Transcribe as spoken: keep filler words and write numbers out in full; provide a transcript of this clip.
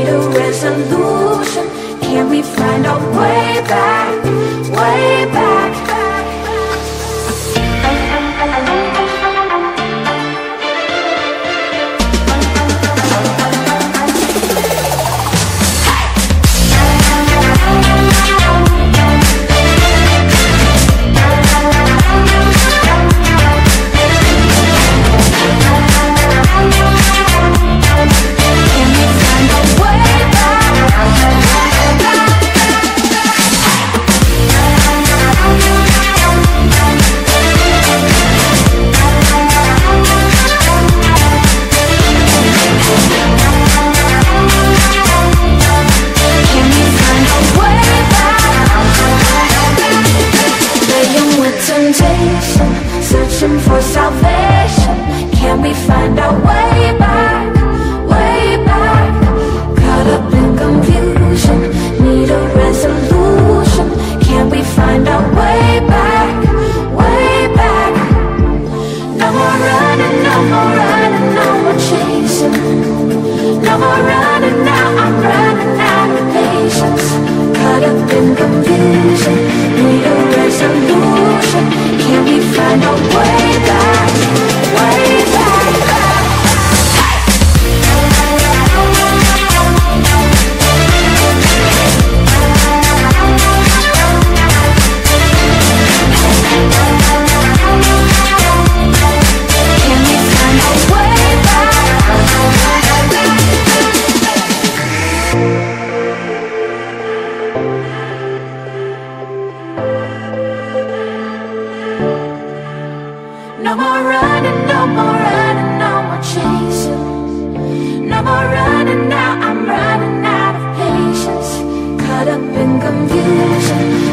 need a resolution. Can we find our way back, way back? Searching for salvation, can we find our way back, way back? Caught up in confusion, need a resolution. Can we find our way back, way back? No more running, no more running, no more chasing. No more running now, I'm running out of patience. Caught up in confusion, need a resolution. Can we find our way back, way back? Can we find our way No more running, no more running, no more chasing. No more running now, I'm running out of patience. Caught up in confusion.